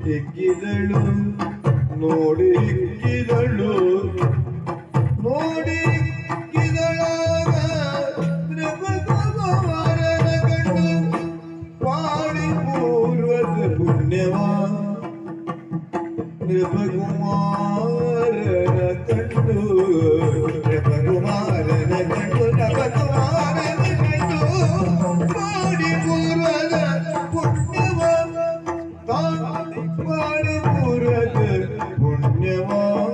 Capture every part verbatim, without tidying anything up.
ಇಕ್ಕಿದಳು ನೋಡಿ ಇಕ್ಕಿದಳು ನೋಡಿ ಇಕ್ಕಿದಳಾಗ ನೃಪಕುಮಾರನ ಕಂಡು ಪಾಡಿ ಪೂರ್ವದ ಪುಣ್ಯವ ನೃಪಕುಮಾರನ ಕಂಡು ನೃಪಕುಮಾರನ ಕಂಡು ನೃಪಕುಮಾರನ ಕಂಡು ಪಾಡಿ ಪೂರ್ವದ ಪುಣ್ಯವ ಪಾಡಿ ಪೂರ್ವದ ಪುಣ್ಯವ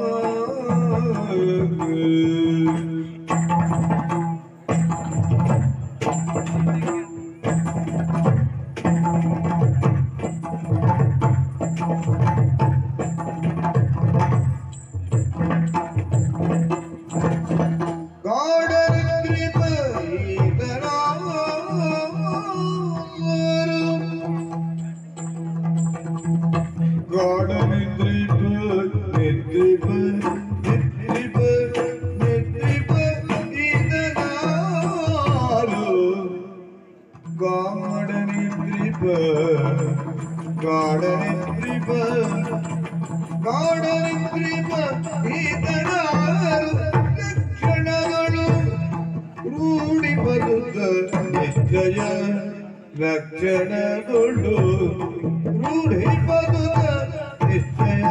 ರೂಢಿ ಬದುಕ ನಿಶ್ಚಯ ಲಕ್ಷಣಗಳು ರೂಢಿ ಬದುಕ ನಿಶ್ಚಯ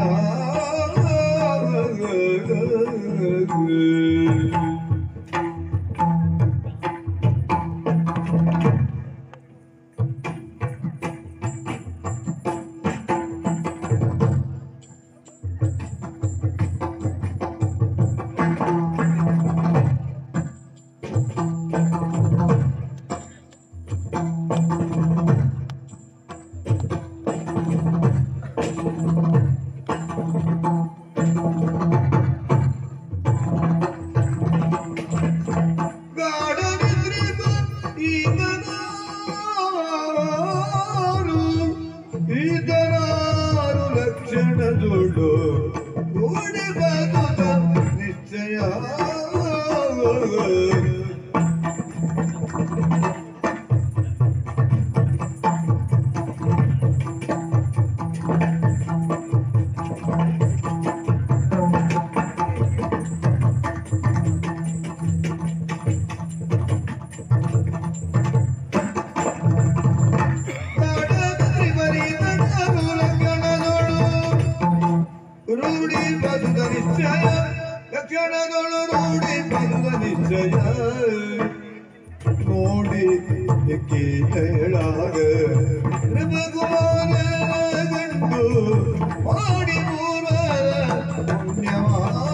ನೋಡಿ ಕೇಳಾಗ ನೃಪಕುಮಾರ ಗಂಡು ಮಾಡಿ ಪೂರ್ವದ ಪುಣ್ಯವ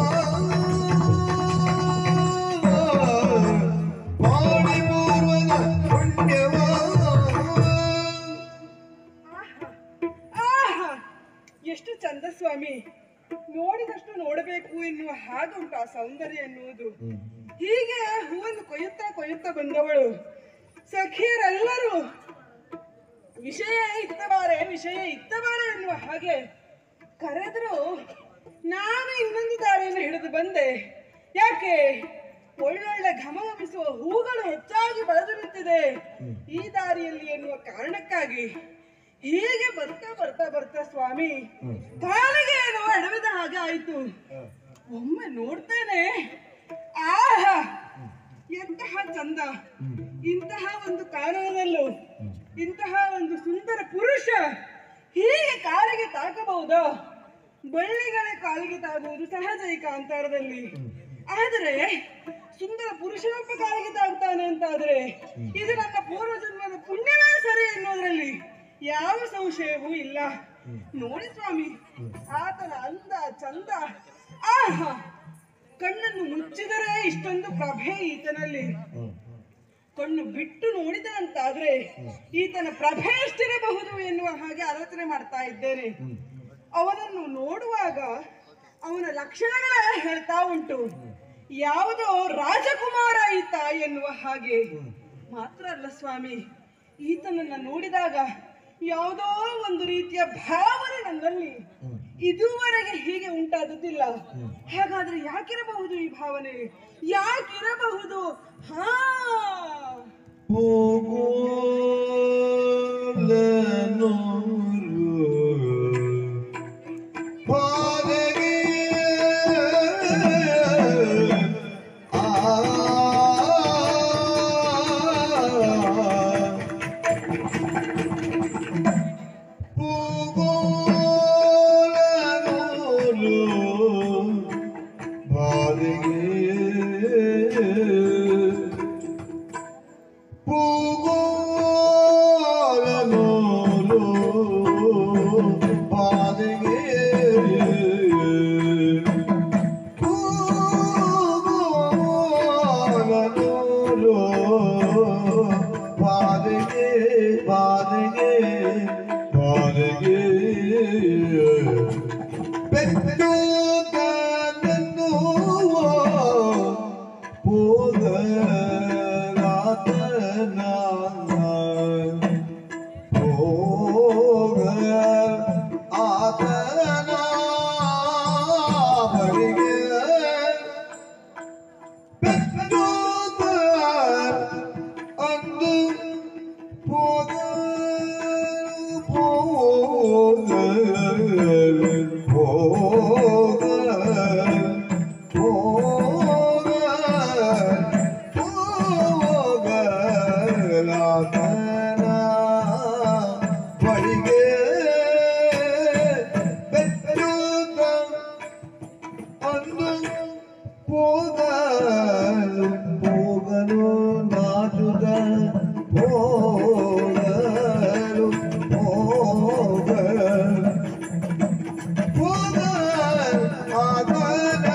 ಮಾಡಿ ಪೂರ್ವದ ಪುಣ್ಯವ. ಎಷ್ಟು ಚಂದ ಸ್ವಾಮಿ, ನೋಡಿದಷ್ಟು ನೋಡಬೇಕು ಎನ್ನುವ ಹಾಗುಂಟು ಆ ಸೌಂದರ್ಯ ಎನ್ನುವುದು. ಹೀಗೆ ಹೂವನ್ನು ಕೊಯ್ಯುತ್ತಾ ಕೊಯ್ಯುತ್ತಾ ಬಂದವಳು ಸಖಿಯರೆಲ್ಲರೂ ವಿಷಯ ಇತ್ತಬಾರೆ ವಿಷಯ ಇತ್ತಬಾರೆ ಎನ್ನುವ ಹಾಗೆ ಕರೆದ್ರು. ನಾನು ಇನ್ನೊಂದು ದಾರಿಯನ್ನು ಹಿಡಿದು ಬಂದೆ. ಯಾಕೆ? ಒಳ್ಳೊಳ್ಳೆ ಘಮಘಮಿಸುವ ಹೂಗಳು ಹೆಚ್ಚಾಗಿ ಬೆಳೆದು ನಿಂತಿದೆ ಈ ದಾರಿಯಲ್ಲಿ ಎನ್ನುವ ಕಾರಣಕ್ಕಾಗಿ ಹೀಗೆ ಬರ್ತಾ ಬರ್ತಾ ಬರ್ತಾ ಸ್ವಾಮಿ ಕಾಲಿಗೆ ಏನೋ ಎಡವಿದ ಹಾಗೆ ಆಯ್ತು. ಒಮ್ಮೆ ನೋಡ್ತೇನೆ, ಆಹಾ ಎಂತಹ ಚಂದ! ಇಂತಹ ಒಂದು ಕಾನೂನಲ್ಲೂ ಇಂತಹ ಒಂದು ಸುಂದರ ಪುರುಷ ಹೀಗೆ ಕಾಲಿಗೆ ತಾಕಬಹುದಾ? ಬಳ್ಳಿಗಳೇ ಕಾಲಿಗೆ ತಾಗುವುದು ಸಹಜ ಈ ಕಾಂತಾರದಲ್ಲಿ. ಆದರೆ ಸುಂದರ ಪುರುಷನೊಬ್ಬ ಕಾಲಿಗೆ ತಾಗ್ತಾನೆ ಅಂತಾದ್ರೆ ಇದು ನನ್ನ ಪೂರ್ವ ಜನ್ಮದ ಪುಣ್ಯವೇ ಸರಿ ಎನ್ನುವುದರಲ್ಲಿ ಯಾವ ಸಂಶಯವೂ ಇಲ್ಲ. ನೋಡಿ ಸ್ವಾಮಿ, ಆತನ ಅಂದ ಚಂದ, ಆಹಾ ಕಣ್ಣನ್ನು ಮುಚ್ಚಿದರೆ ಇಷ್ಟೊಂದು ಪ್ರಭೆ ಈತನಲ್ಲಿ. ಕಣ್ಣು ಬಿಟ್ಟು ನೋಡಿದ ಅಂತಾದ್ರೆ ಈತನ ಪ್ರಭೆ ಎಷ್ಟಿರಬಹುದು ಎನ್ನುವ ಹಾಗೆ ಆಲೋಚನೆ ಮಾಡ್ತಾ ಇದ್ದೇನೆ. ಅವನನ್ನು ನೋಡುವಾಗ ಅವನ ಲಕ್ಷಣಗಳೇ ಹೇಳ್ತಾ ಉಂಟು, ಯಾವುದೋ ರಾಜಕುಮಾರ ಈತ ಎನ್ನುವ ಹಾಗೆ. ಮಾತ್ರ ಅಲ್ಲ ಸ್ವಾಮಿ, ಈತನನ್ನ ನೋಡಿದಾಗ ಯಾವುದೋ ಒಂದು ರೀತಿಯ ಭಾವನೆ ನನ್ನಲ್ಲಿ ಇದುವರೆಗೆ ಹೀಗೆ ಉಂಟಾದುದಿಲ್ಲ. ಹಾಗಾದ್ರೆ ಯಾಕಿರಬಹುದು ಈ ಭಾವನೆ? ಯಾಕಿರಬಹುದು? ಹಾ ಹೋಗೋಲನೂರು ಬಳಿಗೆ ಬೆಚ್ಚುತ್ತ ಅಂದು ಹೋಗಲು ಹೋಗಲು ನಾಚುತ್ತ ಹೋಗಲು ಹೋಗಲು ಹೋಗಲು ಆಗಲ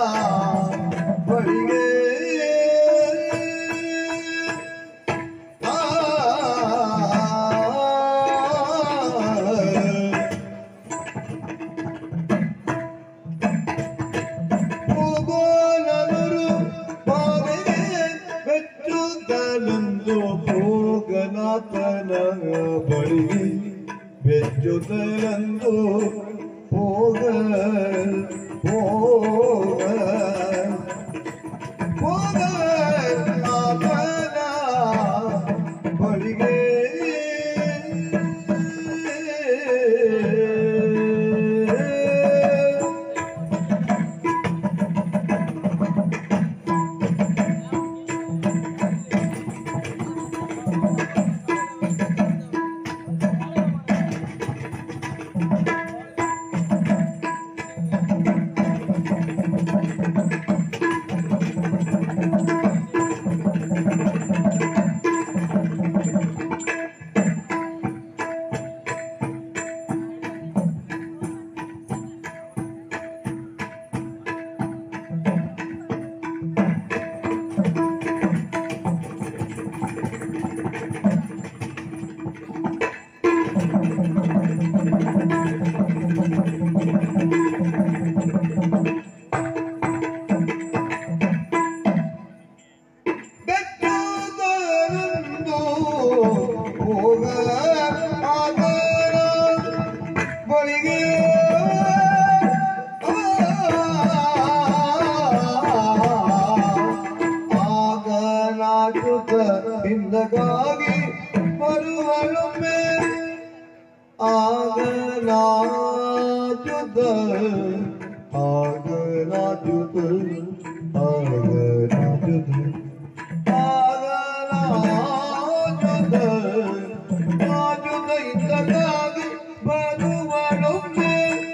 ಬಳಿಗೆ ಬಳಿಗೆ ಬೆಚ್ಚುತ್ತಲಂದು ಹೋಗ ಹೋಗ ಹೋಗ ಆತನ ಬಳಿಗೆ ಹಿಂದಗಾಗಿ ಬರುವಳೊಮ್ಮೆ ಆಗನಾಚುತ್ತ ಆಗನಾಚುತ್ತ ಆಗನಾಚುತ್ತ ಆಗನಾಚುತ್ತ ನಾಚುತ್ತ ಹಿಂದಗಾಗಿ ಬರುವಳೊಮ್ಮೆ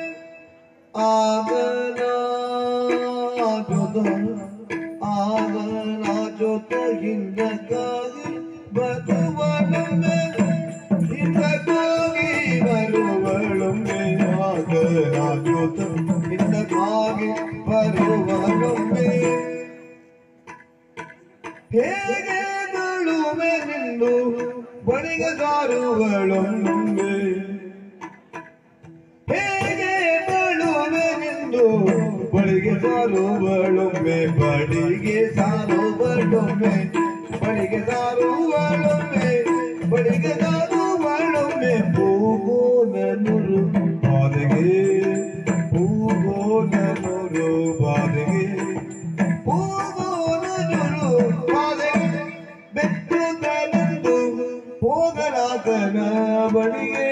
ಆಗನಾಚುತ್ತ ಆಗನಾಚುತ್ತ ಹಿಂದಗಾಗಿ ಬರುವಳೊಮ್ಮೆ ಹಿಂದಕ್ಕಾಗಿ ಬರುವಳೊಮ್ಮೆ ಆಗನಾಚುತ್ತ ಹಿಂದಕ್ಕಾಗಿ ಬರುವಳೊಮ್ಮೆ ಹೇಗೆ ಬಳುವೆ ನಿಂದು ಬಳಿಗೆ ಸಾರುವಳೊಮ್ಮೆ ಹೇಗೆ ಬಳುವೆ ನಿಂದು ಬಳಿಗೆ ಸಾರುವಳೊಮ್ಮೆ ಬಳಿಗೆ ಸಾರುವಳೊಮ್ಮೆ ಬಳಿಗೆ ಸಾರುವಳೊಮ್ಮೆ ಬಳಿಗೆ ಸಾರುವಳೊಮ್ಮೆ ಪೂಗೋನನುರು ಬಾದೆಗೆ ಪೂಗೋನನುರು ಬಾದೆಗೆ ಪೂಗೋನನುರು ಬಾದೆಗೆ ಬೆಚ್ಚುತ್ತಲೆಂದು ಹೋಗಲಾತನ ಬಳಿಗೆ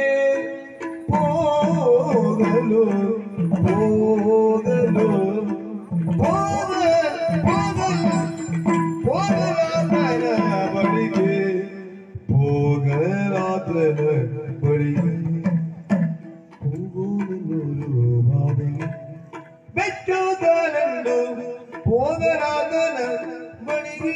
ಹೋಗಲು ಹೋಗಲು ಹೋಗ ಹೋಗಲು ಹೋಗಲಾತನ ಬಳಿಗೆ ಹೋಗಲಾತನ ಬಳಿಗೆ ಹೋಗೋನೂರು ಬಾದೆಗೆ ಬೆಚ್ಚುತ್ತಲೆಂದು ಹೋಗಲಾತನ ಬಳಿಗೆ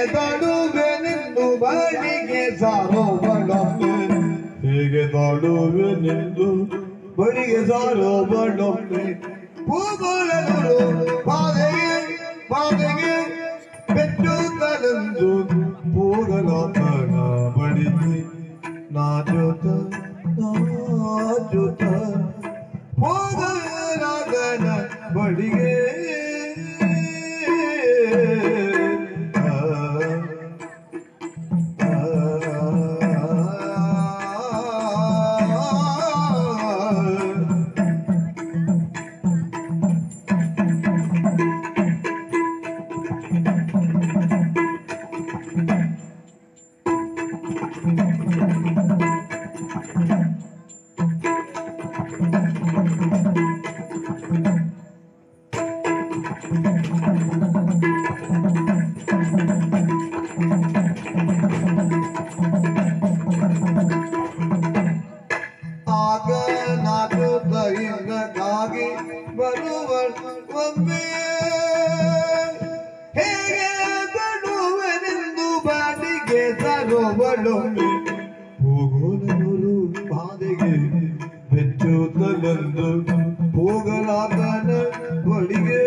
ತಾಳುವೆನೆಂದು ಬಳಿಗೆ ಸಾರೋ ಬಡೊಮ್ಮೆ ಹೇಗೆ ತಾಳುವೆನೆಂದು ಬಳಿಗೆ ಸಾರೋ ಬಡೊಮ್ಮೆ ಪೂಗೊಳಲು ಬಾಧೆಗೆ ಬಾಧೆಗೆ ಬೆಟ್ಟು ತಲೆಂದು ಪೂಗಲಾತನ ಬಳಿಗೆ ನಾಚುತ್ತ ನಾಚುತ್ತ ಹೋಗಲಾಗನ ಬಳಿಗೆ ಆಗ ನಾಚುತ್ತ ಇನ್ನಕ್ಕಾಗಿ ಬರುವ ಒಮ್ಮೆ ಹೇಗೆ ತಡುವೆನೆಂದು ಬಾಡಿಗೆ ತರುವಳೊಮ್ಮೆ ಹೋಗೋನವರು ಬಾಧೆಗೆ ಬೆಚ್ಚುತ್ತಲೆಂದು ಹೋಗಲಾತನ ಬಳಿಗೆ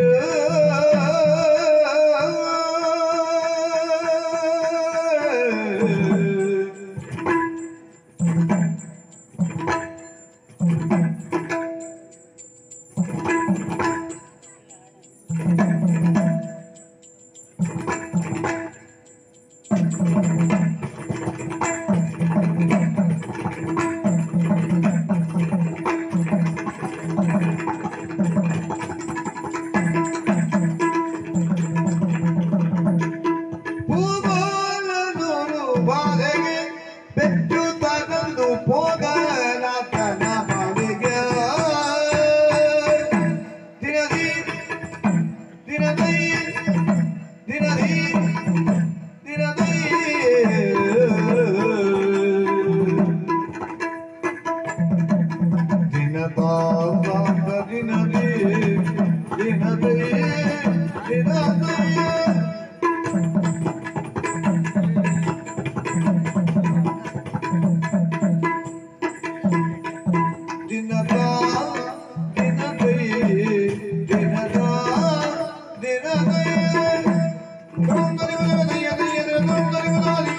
ಬಾಧೆಗೆ ಬೆಟ್ಟು ತಗೊಂಡು ಹೋಗಲಾತನ ಬಳಿಗೆ ದಿನದಿ ದಿನದಿ ದಿನದಿ ದಿನದಿ ದಿನದ ದಿನದಿ ದಿನದಿ ದಿನದಿ Dinada, dinada, dinada, dinada. Dum dum dum dum dum dum dum dum.